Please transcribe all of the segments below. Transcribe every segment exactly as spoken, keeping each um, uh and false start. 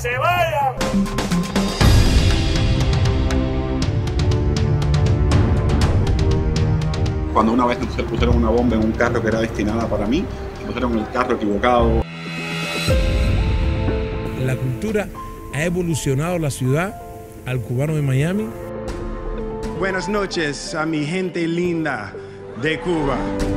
se vayan! Cuando una vez se pusieron una bomba en un carro que era destinada para mí, pusieron el carro equivocado. La cultura ha evolucionado la ciudad al cubano de Miami. Buenas noches a mi gente linda de Cuba.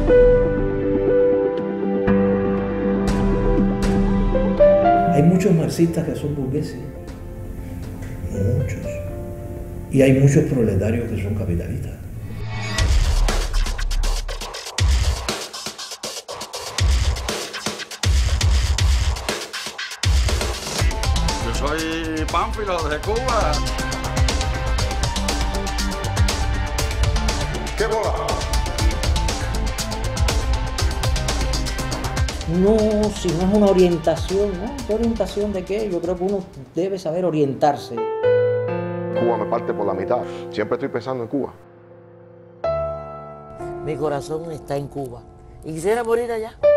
Hay muchos marxistas que son burgueses, muchos, y hay muchos proletarios que son capitalistas. Yo soy Pánfilo de Cuba. ¿Qué bola? No, si no es una orientación, ¿no? ¿Qué orientación de qué? Yo creo que uno debe saber orientarse. Cuba me parte por la mitad. Siempre estoy pensando en Cuba. Mi corazón está en Cuba y quisiera morir allá.